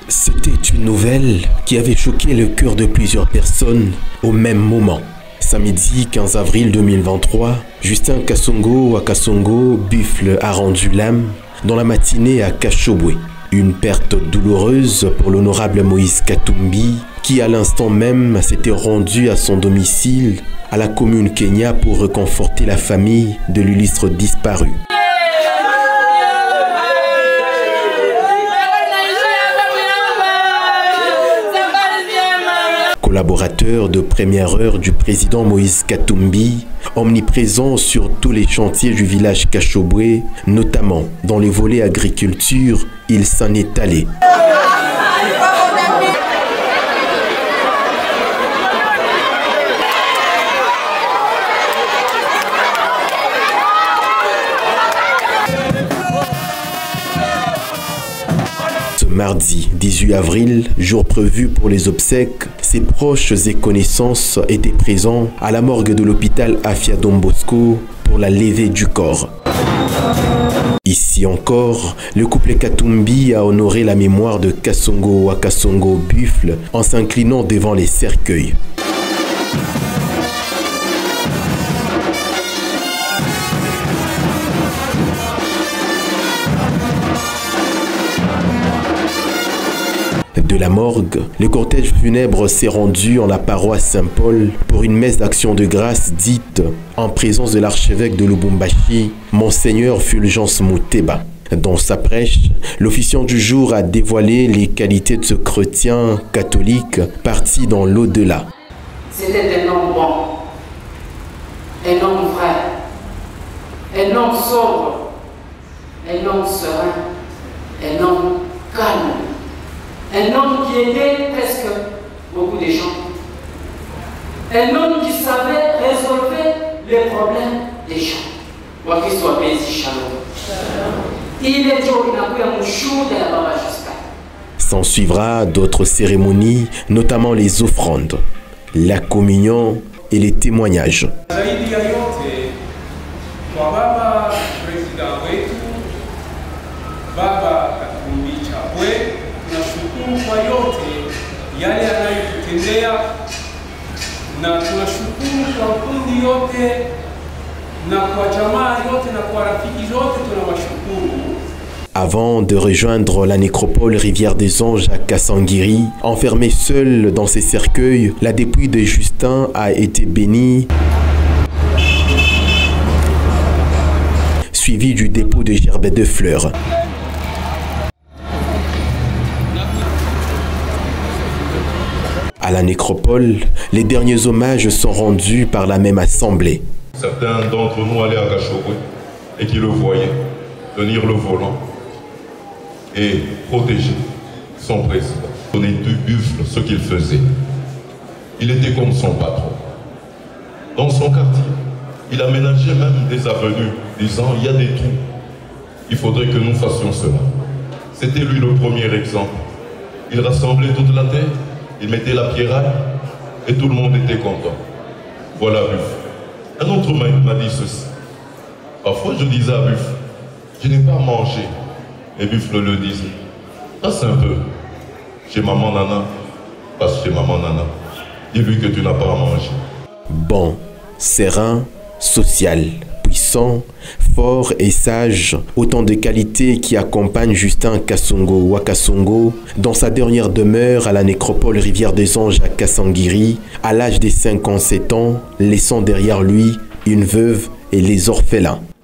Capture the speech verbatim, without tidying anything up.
C'était une nouvelle qui avait choqué le cœur de plusieurs personnes au même moment. Samedi quinze avril deux mille vingt-trois, Justin Kasongo à Kasongo Buffle a rendu l'âme dans la matinée à Kashobwe. Une perte douloureuse pour l'honorable Moïse Katumbi qui à l'instant même s'était rendu à son domicile à la commune Kenya pour réconforter la famille de l'illustre disparu. Collaborateur de première heure du président Moïse Katumbi, omniprésent sur tous les chantiers du village Kashobwe, notamment dans les volets agriculture, il s'en est allé. Mardi dix-huit avril, jour prévu pour les obsèques, ses proches et connaissances étaient présents à la morgue de l'hôpital Afia Don Bosco pour la levée du corps. Ici encore, le couple Katumbi a honoré la mémoire de Kasongo à Kasongo Buffle en s'inclinant devant les cercueils. De la morgue, le cortège funèbre s'est rendu en la paroisse Saint-Paul pour une messe d'action de grâce dite en présence de l'archevêque de Lubumbashi, Monseigneur Fulgence Muteba. Dans sa prêche, l'officiant du jour a dévoilé les qualités de ce chrétien catholique parti dans l'au-delà. C'était un homme bon, un homme vrai, un homme sobre, un homme serein, un homme calme. Un homme qui aidait presque beaucoup de gens. Un homme qui savait résolver les problèmes des gens. Quoi qu'il soit bien si shalom. Il est dit qu'il n'a pas un chou de la baba jusqu'à. S'en suivra d'autres cérémonies, notamment les offrandes, la communion et les témoignages. Kwa yote yale yanayotutendea na tunashukuru kwa kundi yote na kwa jamaa yote na kwa rafiki zote tunawashukuru. Avant de rejoindre la nécropole Rivière des Anges à Kasangiri, enfermé seul dans ses cercueils, la dépouille de Justin a été bénie, suivi du dépôt de gerbes de fleurs. À la nécropole, les derniers hommages sont rendus par la même assemblée. Certains d'entre nous allaient à Kashobwe et qui le voyaient tenir le volant et protéger son président. On est du Buffle ce qu'il faisait. Il était comme son patron. Dans son quartier, il aménageait même des avenues, disant il y a des trous. Il faudrait que nous fassions cela. C'était lui le premier exemple. Il rassemblait toute la terre. Il mettait la pierraille et tout le monde était content. Voilà Buffle. Un autre m'a dit ceci. Parfois je disais à Buffle, je n'ai pas mangé. Et Buffle le disait, passe un peu chez maman Nana, passe chez maman Nana. Dis-lui que tu n'as pas à manger. Bon, serein, social, puissant, fort et sage, autant de qualités qui accompagnent Justin Kasongo ou Kasongo dans sa dernière demeure à la nécropole Rivière des Anges à Kasangiri, à l'âge de cinquante-sept ans, laissant derrière lui une veuve et les orphelins.